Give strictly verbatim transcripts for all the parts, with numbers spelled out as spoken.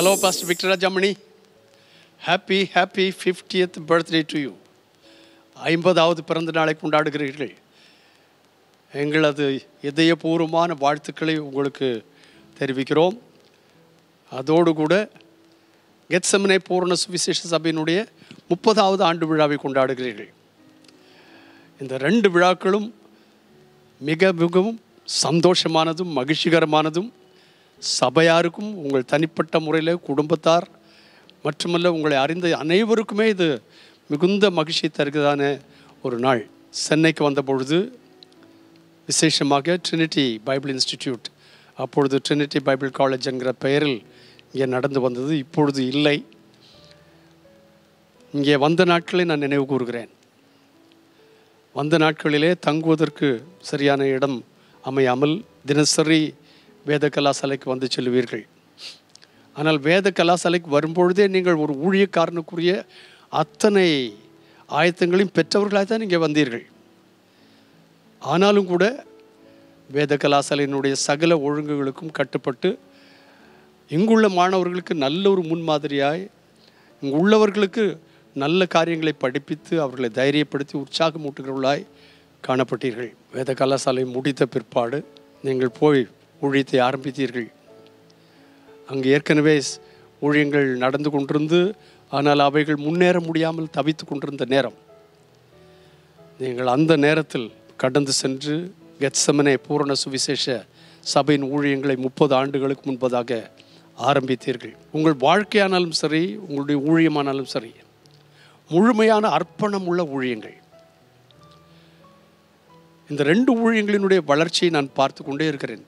Hello, Pastor Victor Rajamani. Happy, happy fiftieth birthday to you. ஐம்பதாவது பிறந்த நாளை கொண்டாடுகிறீர்கள். எங்களது இதயபூர்வமான வாழ்த்துக்களை உங்களுக்கு தெரிவிக்கிறோம். அதோடு கூட கெத்செமனே பூரண சுவிசேஷ சபையினுடைய முப்பதாவது ஆண்டு விழாவை கொண்டாடுகிறீர்கள். இந்த ரெண்டு விழாக்களும் மிக மிகவும் சந்தோஷமானதும் மகிழ்ச்சிகரமானதும் சபையாருக்கும் உங்கள் தனிப்பட்ட முறையில் குடும்பத்தார் மட்டுமல்ல உங்களை அறிந்த அனைவருக்குமே இது மிகுந்த மகிழ்ச்சி தருகிறதான ஒரு நாள். சென்னைக்கு வந்த பொழுது விசேஷமாக ட்ரினிட்டி பைபிள் இன்ஸ்டிடியூட், அப்பொழுது ட்ரினிட்டி பைபிள் காலேஜ் என்கிற பெயரில் இங்கே நடந்து வந்தது. இப்பொழுது இல்லை. இங்கே வந்த நாட்களை நான் நினைவு கூறுகிறேன். வந்த நாட்களிலே தங்குவதற்கு சரியான இடம் அமையாமல் தினசரி வேத கலாசாலைக்கு வந்து செல்வீர்கள். ஆனால் வேத கலாசாலைக்கு வரும்பொழுதே நீங்கள் ஒரு ஊழியக்காரனுக்குரிய அத்தனை ஆயத்தங்களையும் பெற்றவர்களாக தான் நீங்கள் வந்தீர்கள். ஆனாலும் கூட வேத கலாசாலையினுடைய சகல ஒழுங்குகளுக்கும் கட்டுப்பட்டு இங்குள்ள மாணவர்களுக்கு நல்ல ஒரு முன்மாதிரியாய், இங்கு உள்ளவர்களுக்கு நல்ல காரியங்களை படிப்பித்து அவர்களை தைரியப்படுத்தி உற்சாகமூட்டுகிறவர்களாய் காணப்பட்டீர்கள். வேத கலாசாலை முடித்த பிற்பாடு நீங்கள் போய் ஊழியத்தை ஆரம்பித்தீர்கள். அங்கு ஏற்கனவே ஊழியங்கள் நடந்து கொண்டிருந்து ஆனால் அவைகள் முன்னேற முடியாமல் தவித்து கொண்டிருந்த நேரம், நீங்கள் அந்த நேரத்தில் கடந்து சென்று கெத்செமனே பூரண சுவிசேஷ சபையின் ஊழியங்களை முப்பது ஆண்டுகளுக்கு முன்பதாக ஆரம்பித்தீர்கள். உங்கள் வாழ்க்கையானாலும் சரி, உங்களுடைய ஊழியமானாலும் சரி, முழுமையான அர்ப்பணம் உள்ள ஊழியங்கள். இந்த ரெண்டு ஊழியங்களினுடைய வளர்ச்சியை நான் பார்த்து கொண்டே இருக்கிறேன்.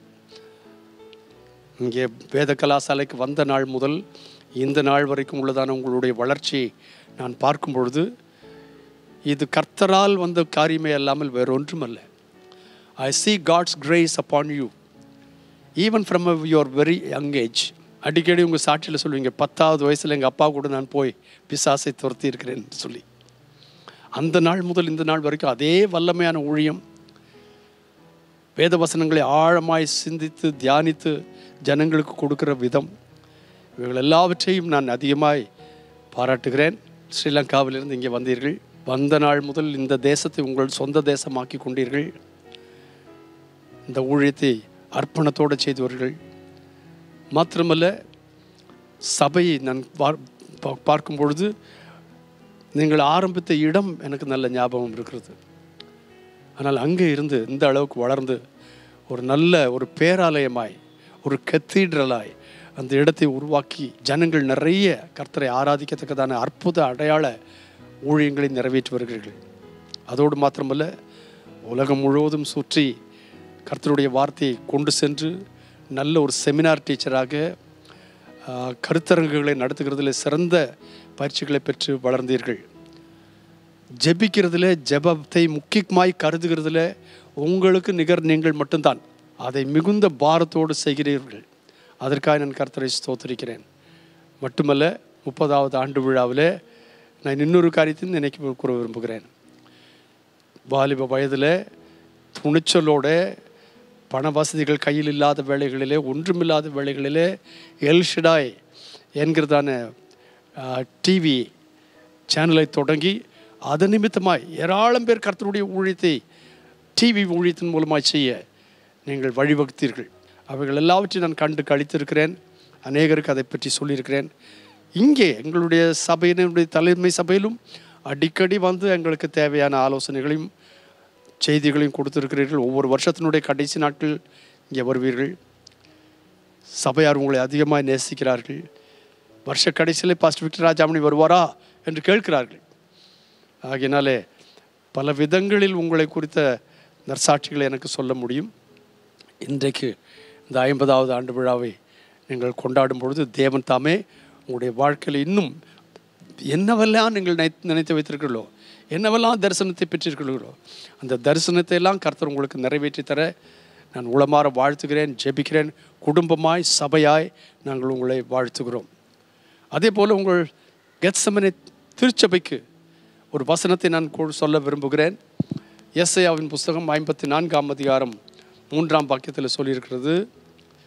இங்கே வேத கலாசாலைக்கு வந்த நாள் முதல் இந்த நாள் வரைக்கும் உள்ளதான உங்களுடைய வளர்ச்சியை நான் பார்க்கும் பொழுது இது கர்த்தரால் வந்த காரியமே அல்லாமல் வேறொன்றும் அல்ல. ஐ see God's grace upon you even from your very young age. அடிக்கடி உங்கள் சாட்சியில் சொல்லுவீங்க, பத்தாவது வயசில் எங்கள் அப்பா கூட நான் போய் பிசாசை துரத்தி இருக்கிறேன் சொல்லி. அந்த நாள் முதல் இந்த நாள் வரைக்கும் அதே வல்லமையான ஊழியம், வேத வசனங்களை ஆழமாய் சிந்தித்து தியானித்து ஜனங்களுக்கு கொடுக்கிற விதம், இவைகள் எல்லாவற்றையும் நான் அதிகமாய் பாராட்டுகிறேன். ஸ்ரீலங்காவிலிருந்து இங்கே வந்தீர்கள். வந்த நாள் முதல் இந்த தேசத்தை உங்கள் சொந்த தேசமாக்கி கொண்டீர்கள். இந்த ஊழியத்தை அர்ப்பணத்தோடு செய்தவர்கள் மாத்திரமல்ல, சபையை நான் பார்க்கும் பொழுது நீங்கள் ஆரம்பித்த இடம் எனக்கு நல்ல ஞாபகம் இருக்கிறது. ஆனால் அங்கே இருந்து இந்த அளவுக்கு வளர்ந்து ஒரு நல்ல ஒரு பேராலயமாய், ஒரு கத்தீட்ரலாய் அந்த இடத்தை உருவாக்கி ஜனங்கள் நிறைய கர்த்தரை ஆராதிக்கத்தக்கதான அற்புத அடையாள ஊழியங்களை நிறைவேற்றி வருகிறீர்கள். அதோடு மாத்திரமல்ல, உலகம் முழுவதும் சுற்றி கர்த்தருடைய வார்த்தையை கொண்டு சென்று நல்ல ஒரு செமினார் டீச்சராக கருத்தரங்குகளை நடத்துகிறதுல சிறந்த பயிற்சிகளை பெற்று வளர்ந்தீர்கள். ஜெபிக்கிறதுல, ஜெபத்தை முக்கியமாய் கருதுகிறதுல உங்களுக்கு நிகர் நீங்கள் மட்டும்தான். அதை மிகுந்த பாரத்தோடு செய்கிறீர்கள். அதற்காக நான் கர்த்தரை ஸ்தோத்திரிக்கிறேன். மட்டுமல்ல, முப்பதாவது ஆண்டு விழாவில் நான் இன்னொரு காரியத்தையும் நினைக்க கூற விரும்புகிறேன். வாலிப வயதில் துணிச்சலோட, பண வசதிகள் கையில் இல்லாத வேளைகளிலே, ஒன்றுமில்லாத வேளைகளிலே எல்ஷடாய் என்கிறதான டிவி சேனலை தொடங்கி அதன் நிமித்தமாய் ஏராளம் பேர் கர்த்தருடைய ஊழியத்தை டிவி ஊழியத்தின் மூலமாக செய்ய நீங்கள் வழிவகுத்தீர்கள். அவைகள் எல்லாவற்றையும் நான் கண்டு கழித்திருக்கிறேன். அநேகருக்கு அதை பற்றி சொல்லியிருக்கிறேன். இங்கே எங்களுடைய சபையினுடைய தலைமை சபையிலும் அடிக்கடி வந்து எங்களுக்கு தேவையான ஆலோசனைகளையும் செய்திகளையும் கொடுத்திருக்கிறீர்கள். ஒவ்வொரு வருஷத்தினுடைய கடைசி நாட்கள் இங்கே வருவீர்கள். சபையார் உங்களை அதிகமாக நேசிக்கிறார்கள். வருஷ கடைசியிலே பாஸ்டர் விக்டர் ராஜாமணி வருவாரா என்று கேட்கிறார்கள். ஆகையினாலே பல விதங்களில் உங்களை குறித்த நற்சாட்சிகளை எனக்கு சொல்ல முடியும். இன்றைக்கு இந்த ஐம்பதாவது ஆண்டு விழாவை நீங்கள் கொண்டாடும் பொழுது தேவன் தாமே உங்களுடைய வாழ்க்கையில் இன்னும் என்னவெல்லாம் நீங்கள் நினைத்து வைத்திருக்கிறீர்களோ, என்னவெல்லாம் தரிசனத்தை பெற்றிருக்கிறீர்களோ, அந்த தரிசனத்தை எல்லாம் கர்த்தர் உங்களுக்கு நிறைவேற்றி தர நான் உளமாற வாழ்த்துகிறேன், ஜெபிக்கிறேன். குடும்பமாய் சபையாய் நாங்கள் உங்களை வாழ்த்துகிறோம். அதே போல் உங்கள் கெத்செமனே திருச்சபைக்கு ஒரு வசனத்தை நான் சொல்ல விரும்புகிறேன். எஸ்ஐயாவின் புஸ்தகம் ஐம்பத்தி நான்காம் அதிகாரம் மூன்றாம் வாக்கியத்தில் சொல்லியிருக்கிறது,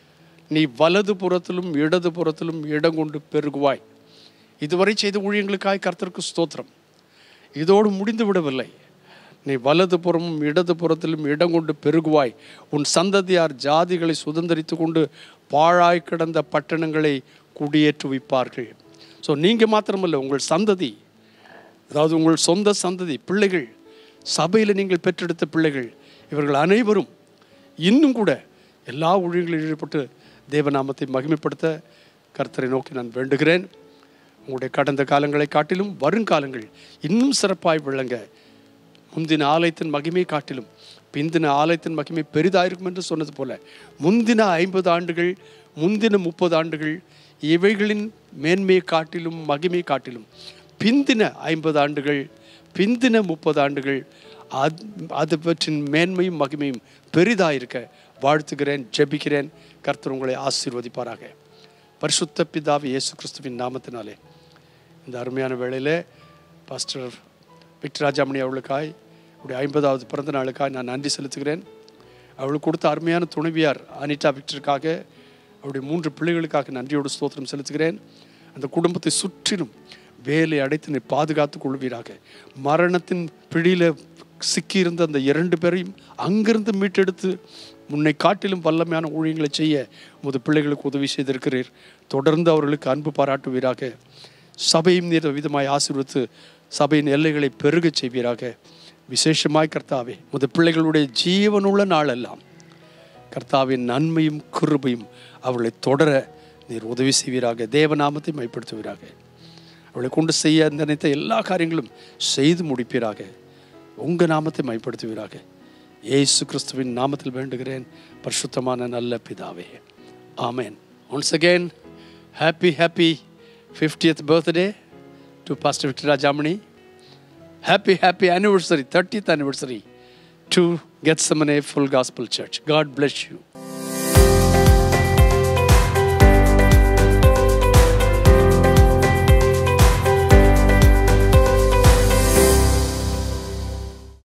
நீ வலது புறத்திலும் இடது புறத்திலும் இடம் கொண்டு பெருகுவாய். இதுவரை செய்த ஊழியங்களுக்காய் கர்த்தருக்கு ஸ்தோத்திரம். இதோடு முடிந்து விடவில்லை. நீ வலது புறமும் இடது புறத்திலும் இடம் கொண்டு பெருகுவாய். உன் சந்ததியார் ஜாதிகளை சுதந்திரித்து கொண்டு பாழாய் கிடந்த பட்டணங்களை குடியேற்றுவிப்பார்கள். ஸோ நீங்கள் மாத்திரமல்ல, உங்கள் சந்ததி, அதாவது உங்கள் சொந்த சந்ததி பிள்ளைகள், சபையில் நீங்கள் பெற்றெடுத்த பிள்ளைகள், இவர்கள் அனைவரும் இன்னும் கூட எல்லா ஊழியங்களில் ஈடுபட்டு தேவநாமத்தை மகிமைப்படுத்த கர்த்தரை நோக்கி நான் வேண்டுகிறேன். உங்களுடைய கடந்த காலங்களை காட்டிலும் வருங்காலங்கள் இன்னும் சிறப்பாய் விளங்க, முந்தின ஆலயத்தின் மகிமை காட்டிலும் பிந்தின ஆலயத்தின் மகிமை பெரிதாயிருக்கும் என்று சொன்னது போல, முந்தின ஐம்பது ஆண்டுகள், முந்தின முப்பது ஆண்டுகள் இவைகளின் மேன்மையை காட்டிலும் மகிமை காட்டிலும் பிந்தின ஐம்பது ஆண்டுகள், பிந்தின முப்பது ஆண்டுகள் அது அது பற்றின் மேன்மையும் மகிமையும் பெரிதாயிருக்க வாழ்த்துகிறேன், ஜெபிக்கிறேன். கர்த்தர் உங்களை ஆசீர்வதிப்பாராக. பரிசுத்த பிதாவே இயேசு கிறிஸ்துவின் நாமத்தினாலே இந்த அருமையான வேளையில் பாஸ்டர் விக்டர் ராஜாமணி அவர்களுக்காய் அவருடைய ஐம்பதாவது பிறந்த நாளுக்காக நான் நன்றி செலுத்துகிறேன். அவளுக்கு கொடுத்த அருமையான துணைவியார் அனிதா விக்டருக்காக, அவருடைய மூன்று பிள்ளைகளுக்காக நன்றியோடு ஸ்தோத்திரம் செலுத்துகிறேன். அந்த குடும்பத்தை சுற்றிலும் வேலை அடைத்து நீ பாதுகாத்து கொள்வீராக. மரணத்தின் பிடியில் சிக்கியிருந்த அந்த இரண்டு பேரையும் அங்கிருந்து மீட்டெடுத்து முன்னை காட்டிலும் வல்லமையான ஊழியங்களை செய்ய உமது பிள்ளைகளுக்கு உதவி செய்திருக்கிறீர். தொடர்ந்து அவர்களுக்கு அன்பு பாராட்டுவீராக. சபையும் நீர் விதமாய் ஆசீர்வதித்து சபையின் எல்லைகளை பெருகச் செய்வீராக. விசேஷமாய் கர்த்தாவே, உமது பிள்ளைகளுடைய ஜீவனுள்ள நாளெல்லாம் கர்த்தாவின் நன்மையும் கிருபையும் அவர்களை தொடர நீர் உதவி செய்வீராக. தேவநாமத்தை மைப்படுத்துவீராக. அவளை கொண்டு செய்ய நினைத்த எல்லா காரியங்களும் செய்து முடிப்பீராக. உங்கள் நாமத்தை மைப்படுத்துவீராக. இயேசு கிறிஸ்துவின் நாமத்தில் வேண்டுகிறேன் பரிசுத்தமான நல்ல பிதாவே, ஆமென். Once again happy happy fiftieth birthday to Pastor Victor Rajamani. Happy happy anniversary, thirtieth anniversary to Gethsemane Full Gospel Church. God bless you.